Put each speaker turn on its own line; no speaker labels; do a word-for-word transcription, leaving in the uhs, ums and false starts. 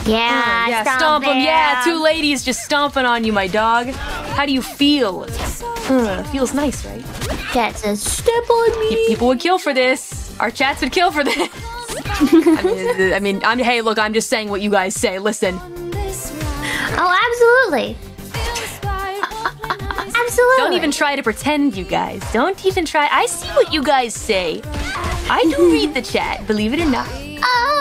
Yeah,
uh, yeah,
stomp,
stomp them.
them.
Yeah, two ladies just stomping on you, my dog. How do you feel? Uh, feels nice, right?
Cat says, step on me.
People would kill for this. Our chats would kill for this. I mean, I mean, I'm, hey, look, I'm just saying what you guys say. Listen.
Oh, absolutely. Absolutely.
Don't even try to pretend, you guys. Don't even try. I see what you guys say. I do read the chat, believe it or not.
Oh.